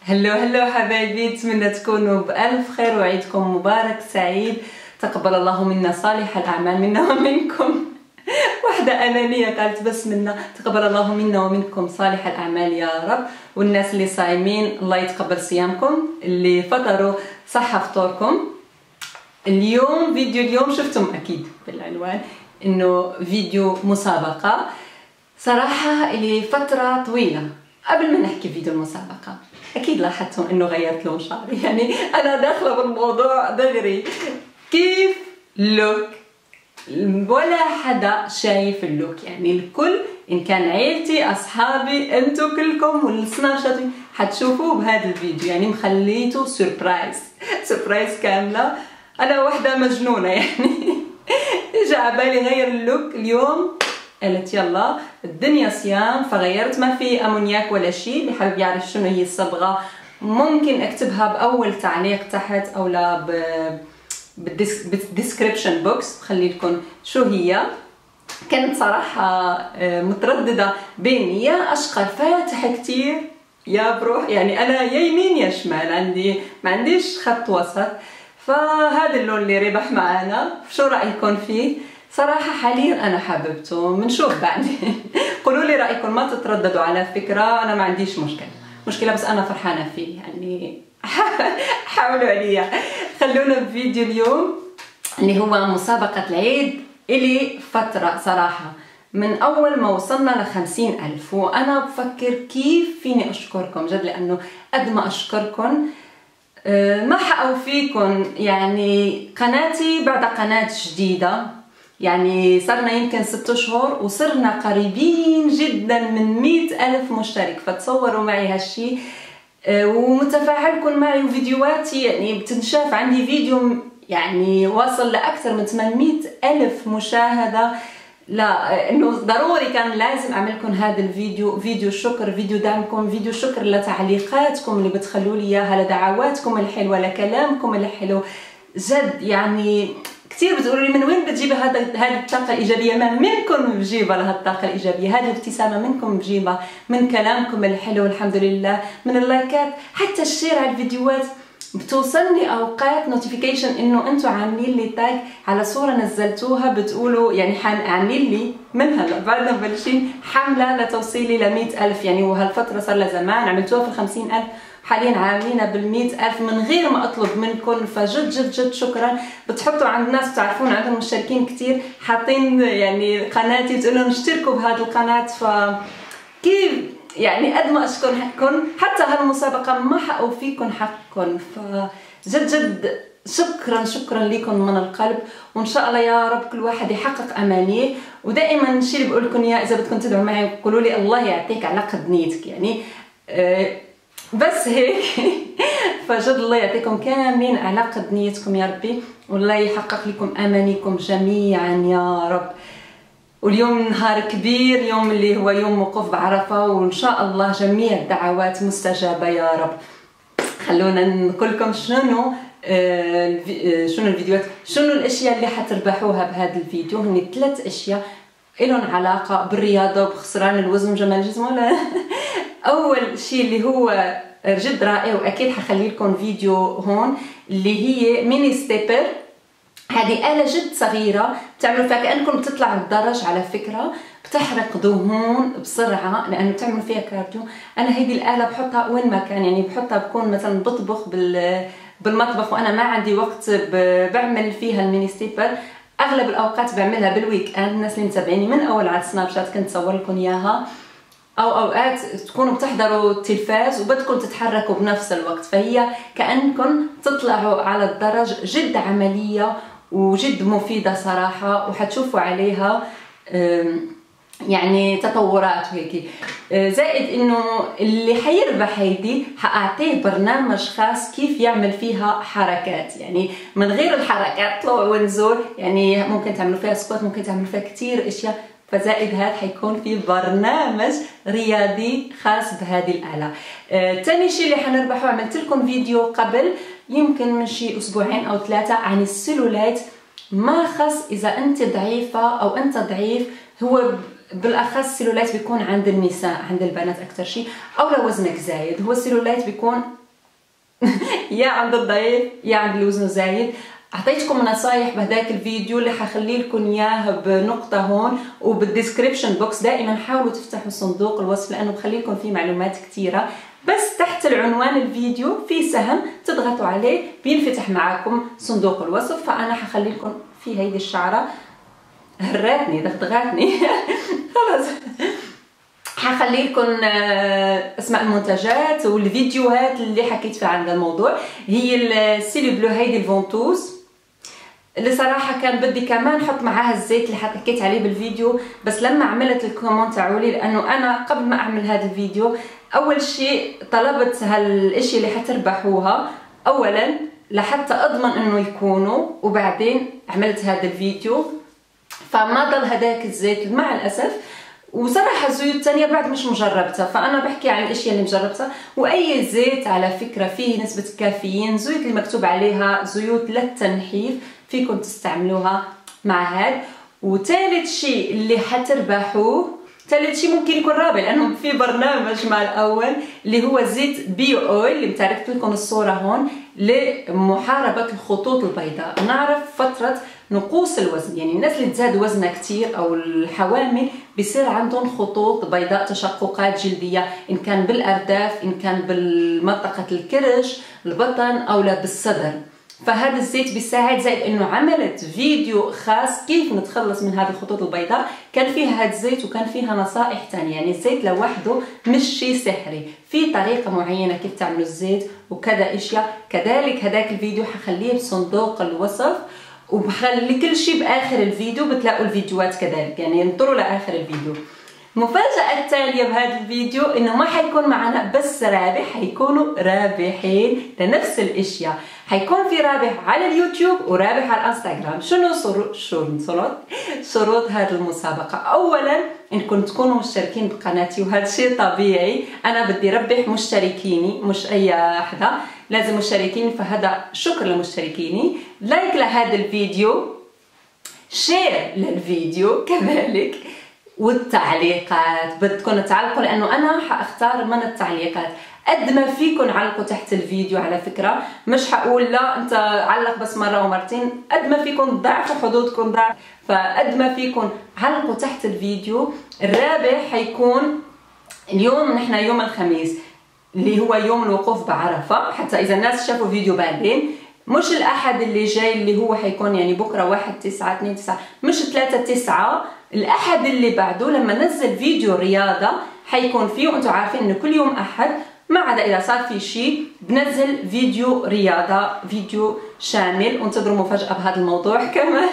هلو حبايبي، نتمنى تكونوا بألف خير وعيدكم مبارك سعيد. تقبل الله منا صالح الأعمال منا ومنكم. واحدة أنانية قالت بس منا، تقبل الله منا ومنكم صالح الأعمال يا رب. والناس اللي صايمين الله يتقبل صيامكم، اللي فطروا صحة فطوركم. اليوم فيديو اليوم شفتم أكيد بالعنوان إنه فيديو مسابقة. صراحة اللي فترة طويلة قبل ما نحكي فيديو المسابقة أكيد لاحظتم إنه غيرت لون شعري، يعني أنا داخلة بالموضوع دغري. كيف لوك ولا حدا شايف اللوك، يعني الكل إن كان عيلتي أصحابي أنتو كلكم والسناب شات حتشوفوه بهذا الفيديو، يعني مخليته سربرايز كاملة. أنا واحدة مجنونة يعني جاء عبالي غير اللوك اليوم، قلت يلا الدنيا صيام فغيرت. ما في امونياك ولا شيء. اللي حابب يعرف شنو هي الصبغه ممكن اكتبها باول تعليق تحت او لا بالديسكريبشن بوكس، بخلي لكم شو هي. كنت صراحه متردده بين يا اشقر فاتح كتير يا بروح، يعني انا يا يمين يا شمال، ما عنديش خط وسط. فهذا اللون اللي ربح معانا، شو رايكم فيه؟ صراحة حاليا أنا حاببته، بنشوف بعدين. قولوا لي رأيكم، ما تترددوا على فكرة، أنا ما عنديش مشكلة بس أنا فرحانة فيه، يعني حاولوا عليا. خلونا بفيديو اليوم اللي هو مسابقة العيد. إلي فترة صراحة من أول ما وصلنا ل50,000 وأنا بفكر كيف فيني أشكركم جد، لأنه قد ما أشكركم ما حأوفيكم. يعني قناتي بعد قناة جديدة، يعني صرنا يمكن 6 شهور وصرنا قريبين جدا من 100,000 مشترك، فتصوروا معي هالشي. ومتفاعلكم معي وفيديوهاتي يعني بتنشاف. عندي فيديو يعني واصل لأكثر من 800,000 مشاهدة. لا انه ضروري كان لازم اعمل لكم هذا الفيديو، فيديو شكر، فيديو دعمكم، فيديو شكر لتعليقاتكم اللي بتخلوا لي اياها، لدعواتكم الحلوه، لكلامكم الحلو جد. يعني كثير بتقولوا لي من وين بتجيبي هذه الطاقه الايجابيه؟ ما منكم بجيبها لها الطاقه الايجابيه، هذه الابتسامه منكم بجيبها، من كلامكم الحلو الحمد لله، من اللايكات، حتى الشير على الفيديوهات. بتوصلني اوقات نوتيفيكيشن انه انتم عاملين لي تاج على صوره نزلتوها، بتقولوا يعني عاملين لي من هلا بعدنا مبلشين حمله لتوصيلي ل 100,000. يعني وهالفتره صار لها زمان، عملتوها في 50,000، حاليا عاملينها بال100,000 من غير ما اطلب منكم. فجد جد جد شكرا. بتحطوا عند ناس بتعرفون عندهم مشتركين كثير حاطين يعني قناتي، بتقولوا لهم اشتركوا بهذه القناه. فكيف يعني قد ما اشكركم، حتى هالمسابقه ما حأوفيكم حقكم. فجد جد شكرا لكم من القلب، وان شاء الله يا رب كل واحد يحقق امانيه. ودائما الشيء اللي بقول لكم اياه، اذا بدكم تدعوا معي قولوا لي الله يعطيك على قد نيتك، يعني بس هيك. فجد الله يعطيكم كاملين على قد نيتكم يا ربي، والله يحقق لكم امانيكم جميعا يا رب. واليوم نهار كبير، يوم اللي هو يوم وقوف بعرفة، وإن شاء الله جميع الدعوات مستجابة يا رب. خلونا نقول لكم شنو الفيديوهات، شنو الأشياء اللي حتربحوها بهذا الفيديو. هني 3 أشياء إلهم علاقة بالرياضة وبخسران الوزن وجمال الجسم. ولا أول شيء اللي هو جد رائع، وأكيد حخلي لكم فيديو هون، اللي هي ميني ستيبر. هذه آلة جد صغيرة بتعملوا فيها كأنكم بتطلعوا الدرج، على فكرة بتحرق دهون بسرعة لأنه بتعملوا فيها كارديو. أنا هيدي الآلة بحطها وين ما كان، يعني بحطها بكون مثلا بطبخ بالمطبخ وأنا ما عندي وقت، بعمل فيها الميني ستيبر. أغلب الأوقات بعملها بالويك اند. الناس اللي متابعيني من أول على السناب شات كنت صور لكم إياها، أو أوقات تكونوا بتحضروا التلفاز وبدكم تتحركوا بنفس الوقت، فهي كأنكم تطلعوا على الدرج. جد عملية وجد مفيدة صراحة، وحتشوفوا عليها يعني تطورات وهيك. زائد انه اللي حيربح هيدي حاعطيه برنامج خاص كيف يعمل فيها حركات، يعني من غير الحركات طلوع ونزول، يعني ممكن تعملوا فيها سكوات، ممكن تعملوا فيها كتير اشياء. فزائد هذا حيكون في برنامج رياضي خاص بهذه الآلة. تاني شيء اللي حنربحه، عملت لكم فيديو قبل يمكن من شي 2 أو 3 عن السيلولايت. ما خص إذا أنت ضعيفة أو أنت ضعيف، هو بالاخص السيلولايت بيكون عند النساء، عند البنات اكثر شيء، او لو وزنك زايد. هو السيلولايت بيكون يا عند الضعيف يا عند اللي وزنه زايد. اعطيتكم نصايح بهداك الفيديو اللي حخلي لكم اياه بنقطه هون وبالديسكريبشن بوكس. دائما حاولوا تفتحوا صندوق الوصف لانه بخلي لكم فيه معلومات كثيره. بس تحت العنوان الفيديو في سهم تضغطوا عليه بينفتح معاكم صندوق الوصف. فانا حخلي لكم في هيدي الشعره هراتني دغدغاتني خلص. حخلي لكم اسماء المنتجات والفيديوهات اللي حكيت فيها عن الموضوع. هي السيلي بلو هيدي الفونتوز اللي صراحه كان بدي كمان نحط معاها الزيت اللي حكيت عليه بالفيديو، بس لما عملت الكومنت تاعولي لانه انا قبل ما اعمل هذا الفيديو اول شيء طلبت هالاشي اللي حتربحوها اولا لحتى اضمن انه يكونوا، وبعدين عملت هذا الفيديو فما ضل هداك الزيت مع الاسف. وصراحه الزيوت الثانيه بعد مش مجربتها، فانا بحكي عن الاشياء اللي مجربتها. واي زيت على فكره فيه نسبه كافيين، زيوت اللي مكتوب عليها زيوت للتنحيف فيكم تستعملوها مع هاد. وثالث شيء اللي حتربحوه، ثالث شيء ممكن يكون رابع لانه في برنامج مع الاول اللي هو زيت بيو اويل اللي متعرفت لكم الصوره هون لمحاربه الخطوط البيضاء. نعرف فتره نقوص الوزن، يعني الناس اللي تزاد وزنها كثير او الحوامل بيصير عندهم خطوط بيضاء، تشققات جلديه ان كان بالارداف ان كان بالمنطقه الكرش البطن او لا بالصدر. فهذا الزيت بيساعد، زائد انه عملت فيديو خاص كيف نتخلص من هذه الخطوط البيضاء، كان فيها هذا الزيت وكان فيها نصائح ثانيه. يعني الزيت لوحده مش شيء سحري، في طريقه معينه كيف تعملوا الزيت وكذا اشياء. كذلك هذاك الفيديو حخليه بصندوق الوصف وبخلي كل شيء باخر الفيديو، بتلاقوا الفيديوهات كذلك، يعني انطروا لاخر الفيديو. المفاجأة الثانية بهذا الفيديو انه ما حيكون معنا بس رابح، حيكونوا رابحين لنفس الاشياء. حيكون في رابح على اليوتيوب ورابح على الانستغرام. شنو شروط هذه المسابقة؟ اولا انكم تكونوا مشتركين بقناتي، وهذا شيء طبيعي، انا بدي ربح مشتركيني مش اي حدا، لازم مشتركين، فهذا شكر لمشتركيني. لايك لهذا الفيديو، شير للفيديو كذلك، والتعليقات بدكم تعلقوا لانه انا حاختار من التعليقات. قد ما فيكم علقوا تحت الفيديو على فكره، مش حقول لا انت علق بس مره ومرتين، قد ما فيكم ضعفوا حدودكم ضعف، فقد ما فيكم علقوا تحت الفيديو. الرابح حيكون اليوم، نحن يوم الخميس اللي هو يوم الوقوف بعرفه، حتى اذا الناس شافوا فيديو بعدين، مش الاحد اللي جاي اللي هو حيكون يعني بكره 1/9 2/9، مش 3/9، الاحد اللي بعده لما نزل فيديو رياضه حيكون فيه. وانتم عارفين انه كل يوم احد ما عدا اذا صار في شيء بنزل فيديو رياضه، فيديو شامل، وانتظروا مفاجاه بهذا الموضوع كمان.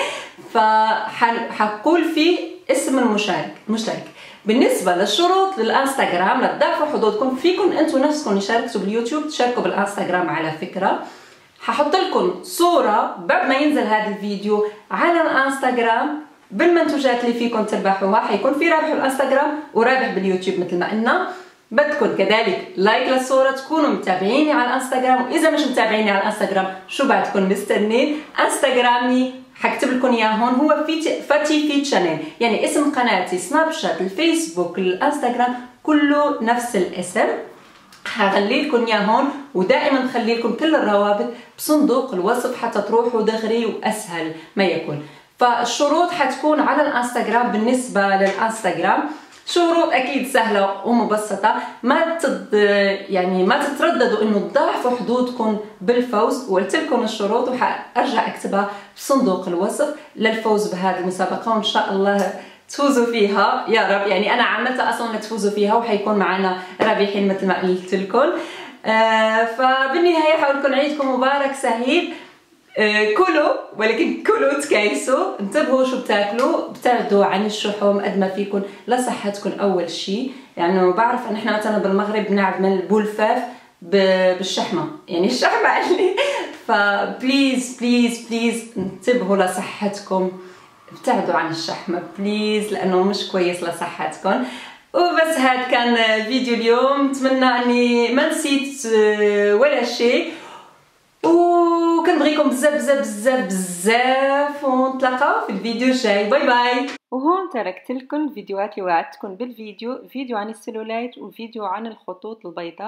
فحقول فيه اسم المشترك. بالنسبه للشروط للانستغرام لتضاعفوا حدودكم، فيكم انتم نفسكم اللي شاركتوا باليوتيوب تشاركوا بالانستغرام على فكره. ححط لكم صوره بعد ما ينزل هذا الفيديو على الانستغرام بالمنتوجات اللي فيكم تربحوها. حيكون في رابح بالانستغرام ورابح باليوتيوب مثل ما قلنا. بدكم كذلك لايك للصوره، تكونوا متابعيني على الانستغرام، واذا مش متابعيني على الانستغرام شو بعدكم مستنين؟ انستغرامي حكتب لكم اياه هون، هو فاتي في تشانل، يعني اسم قناتي، سناب شات، الفيسبوك، الانستغرام كله نفس الاسم. حخلي لكم اياه هون، ودائما بخلي لكم كل الروابط بصندوق الوصف حتى تروحوا دغري واسهل ما يكون. فالشروط حتكون على الانستغرام. بالنسبه للانستغرام شروط اكيد سهله ومبسطه، يعني ما تترددوا انه تضاعفوا حدودكم بالفوز. وقلت لكم الشروط وحارجع اكتبها بصندوق الوصف للفوز بهذه المسابقه، وان شاء الله تفوزوا فيها يا رب. يعني انا عملتها اصلا لتفوزوا فيها، وحيكون معنا رابحين مثل ما قلت لكم. فبالنهايه حاول لكم عيدكم مبارك سعيد. كلوا، ولكن كلوا تكايسوا، انتبهوا شو بتاكلوا، ابتعدوا عن الشحوم قد ما فيكم لصحتكم اول شيء. يعني بعرف ان احنا مثلا بالمغرب بنعمل بولفاف بالشحمه، يعني الشحمه اللي فبليز بليز بليز انتبهوا لصحتكم، ابتعدوا عن الشحمه بليز لانه مش كويس لصحتكم. وبس هذا كان فيديو اليوم، اتمنى اني ما نسيت ولا شيء، وكنبغيكم بزاف بزاف بزاف بزاف، ونتلاقاو في الفيديو الجاي. باي باي. وهون تركت لكم الفيديوهات اللي وعدتكم بالفيديو، فيديو عن السيلولايت وفيديو عن الخطوط البيضاء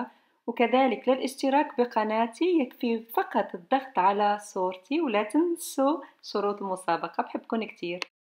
وكذلك للاشتراك بقناتي يكفي فقط الضغط على صورتي، ولا تنسوا شروط المسابقة. بحبكم كتير.